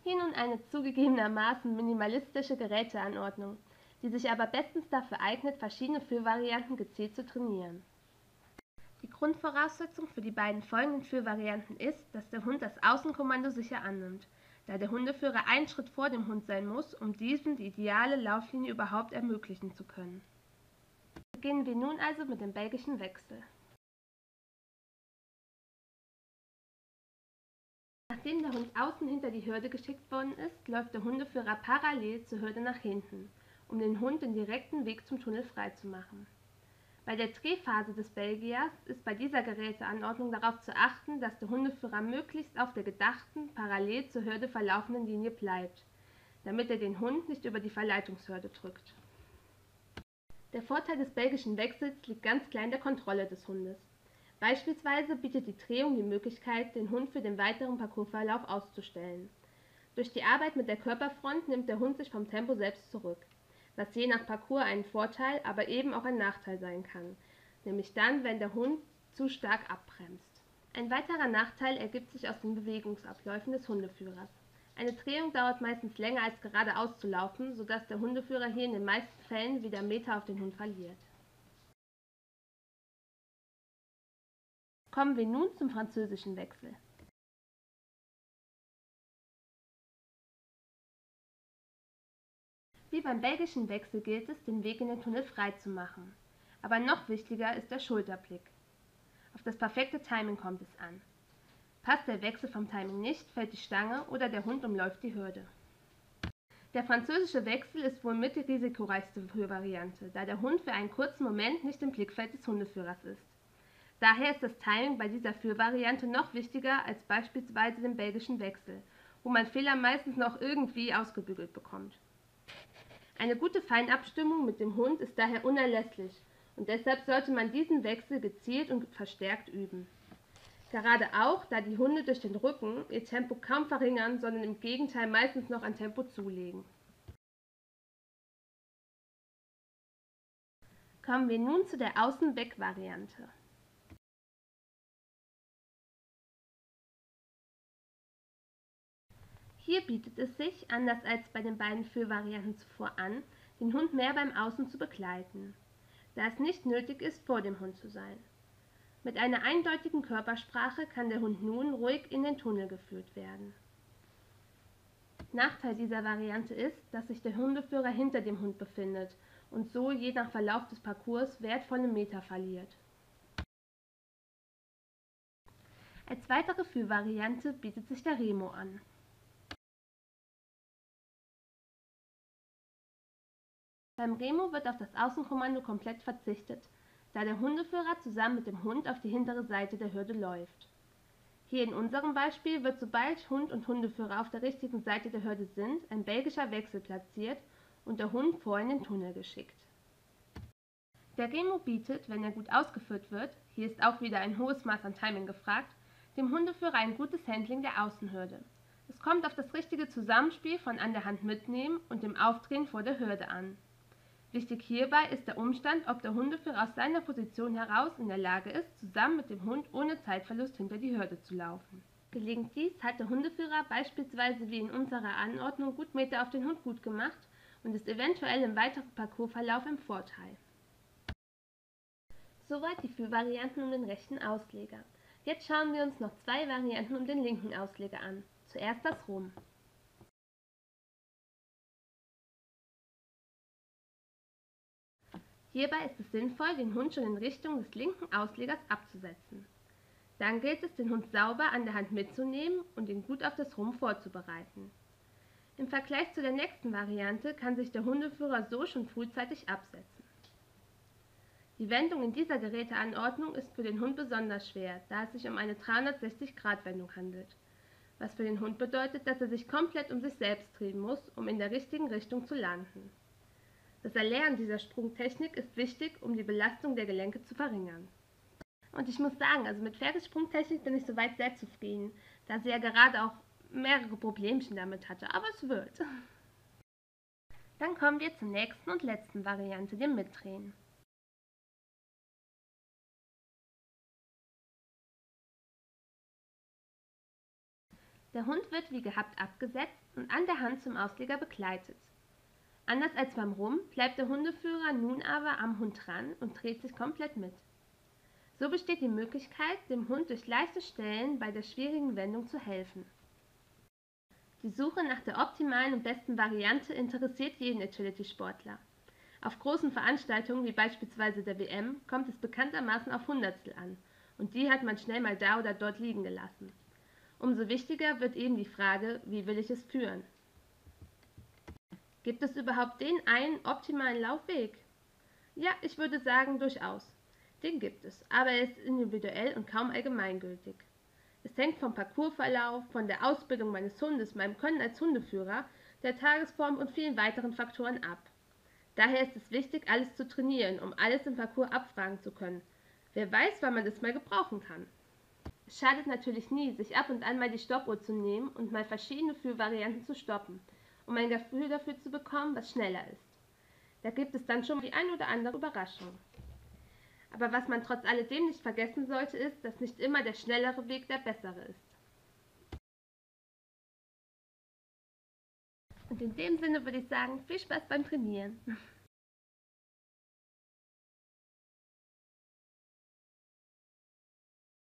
Hier nun eine zugegebenermaßen minimalistische Geräteanordnung, die sich aber bestens dafür eignet, verschiedene Führvarianten gezielt zu trainieren. Die Grundvoraussetzung für die beiden folgenden Führvarianten ist, dass der Hund das Außenkommando sicher annimmt, da der Hundeführer einen Schritt vor dem Hund sein muss, um diesem die ideale Lauflinie überhaupt ermöglichen zu können. Beginnen wir nun also mit dem belgischen Wechsel. Nachdem der Hund außen hinter die Hürde geschickt worden ist, läuft der Hundeführer parallel zur Hürde nach hinten, um den Hund den direkten Weg zum Tunnel freizumachen. Bei der Drehphase des Belgiers ist bei dieser Geräteanordnung darauf zu achten, dass der Hundeführer möglichst auf der gedachten, parallel zur Hürde verlaufenden Linie bleibt, damit er den Hund nicht über die Verleitungshürde drückt. Der Vorteil des belgischen Wechsels liegt ganz klar in der Kontrolle des Hundes. Beispielsweise bietet die Drehung die Möglichkeit, den Hund für den weiteren Parcoursverlauf auszustellen. Durch die Arbeit mit der Körperfront nimmt der Hund sich vom Tempo selbst zurück, was je nach Parcours ein Vorteil, aber eben auch ein Nachteil sein kann, nämlich dann, wenn der Hund zu stark abbremst. Ein weiterer Nachteil ergibt sich aus den Bewegungsabläufen des Hundeführers. Eine Drehung dauert meistens länger als geradeaus zu laufen, sodass der Hundeführer hier in den meisten Fällen wieder Meter auf den Hund verliert. Kommen wir nun zum französischen Wechsel. Wie beim belgischen Wechsel gilt es, den Weg in den Tunnel frei zu machen. Aber noch wichtiger ist der Schulterblick. Auf das perfekte Timing kommt es an. Passt der Wechsel vom Timing nicht, fällt die Stange oder der Hund umläuft die Hürde. Der französische Wechsel ist wohl mit die risikoreichste Führvariante, da der Hund für einen kurzen Moment nicht im Blickfeld des Hundeführers ist. Daher ist das Timing bei dieser Führvariante noch wichtiger als beispielsweise dem belgischen Wechsel, wo man Fehler meistens noch irgendwie ausgebügelt bekommt. Eine gute Feinabstimmung mit dem Hund ist daher unerlässlich und deshalb sollte man diesen Wechsel gezielt und verstärkt üben. Gerade auch, da die Hunde durch den Rücken ihr Tempo kaum verringern, sondern im Gegenteil meistens noch an Tempo zulegen. Kommen wir nun zu der Außen-Weg-Variante. Hier bietet es sich, anders als bei den beiden Führvarianten zuvor an, den Hund mehr beim Außen zu begleiten, da es nicht nötig ist, vor dem Hund zu sein. Mit einer eindeutigen Körpersprache kann der Hund nun ruhig in den Tunnel geführt werden. Nachteil dieser Variante ist, dass sich der Hundeführer hinter dem Hund befindet und so je nach Verlauf des Parcours wertvolle Meter verliert. Als weitere Führvariante bietet sich der Remo an. Beim Remo wird auf das Außenkommando komplett verzichtet, da der Hundeführer zusammen mit dem Hund auf die hintere Seite der Hürde läuft. Hier in unserem Beispiel wird, sobald Hund und Hundeführer auf der richtigen Seite der Hürde sind, ein belgischer Wechsel platziert und der Hund vor in den Tunnel geschickt. Der Remo bietet, wenn er gut ausgeführt wird, hier ist auch wieder ein hohes Maß an Timing gefragt, dem Hundeführer ein gutes Handling der Außenhürde. Es kommt auf das richtige Zusammenspiel von an der Hand mitnehmen und dem Aufdrehen vor der Hürde an. Wichtig hierbei ist der Umstand, ob der Hundeführer aus seiner Position heraus in der Lage ist, zusammen mit dem Hund ohne Zeitverlust hinter die Hürde zu laufen. Gelingt dies, hat der Hundeführer beispielsweise wie in unserer Anordnung gut Meter auf den Hund gut gemacht und ist eventuell im weiteren Parcoursverlauf im Vorteil. Soweit die Führvarianten um den rechten Ausleger. Jetzt schauen wir uns noch zwei Varianten um den linken Ausleger an. Zuerst das Rum. Hierbei ist es sinnvoll, den Hund schon in Richtung des linken Auslegers abzusetzen. Dann gilt es, den Hund sauber an der Hand mitzunehmen und ihn gut auf das Rum vorzubereiten. Im Vergleich zu der nächsten Variante kann sich der Hundeführer so schon frühzeitig absetzen. Die Wendung in dieser Geräteanordnung ist für den Hund besonders schwer, da es sich um eine 360-Grad-Wendung handelt, was für den Hund bedeutet, dass er sich komplett um sich selbst drehen muss, um in der richtigen Richtung zu landen. Das Erlernen dieser Sprungtechnik ist wichtig, um die Belastung der Gelenke zu verringern. Und ich muss sagen, also mit Ferris Sprungtechnik bin ich soweit sehr zufrieden, da sie ja gerade auch mehrere Problemchen damit hatte, aber es wird. Dann kommen wir zur nächsten und letzten Variante, dem Mitdrehen. Der Hund wird wie gehabt abgesetzt und an der Hand zum Ausleger begleitet. Anders als beim Rum bleibt der Hundeführer nun aber am Hund dran und dreht sich komplett mit. So besteht die Möglichkeit, dem Hund durch leichte Stellen bei der schwierigen Wendung zu helfen. Die Suche nach der optimalen und besten Variante interessiert jeden Agility-Sportler. Auf großen Veranstaltungen wie beispielsweise der WM kommt es bekanntermaßen auf Hundertstel an und die hat man schnell mal da oder dort liegen gelassen. Umso wichtiger wird eben die Frage, wie will ich es führen? Gibt es überhaupt den einen optimalen Laufweg? Ja, ich würde sagen, durchaus. Den gibt es, aber er ist individuell und kaum allgemeingültig. Es hängt vom Parcoursverlauf, von der Ausbildung meines Hundes, meinem Können als Hundeführer, der Tagesform und vielen weiteren Faktoren ab. Daher ist es wichtig, alles zu trainieren, um alles im Parcours abfragen zu können. Wer weiß, wann man das mal gebrauchen kann. Es schadet natürlich nie, sich ab und an mal die Stoppuhr zu nehmen und mal verschiedene Führvarianten zu stoppen, um ein Gefühl dafür zu bekommen, was schneller ist. Da gibt es dann schon die ein oder andere Überraschung. Aber was man trotz alledem nicht vergessen sollte, ist, dass nicht immer der schnellere Weg der bessere ist. Und in dem Sinne würde ich sagen, viel Spaß beim Trainieren.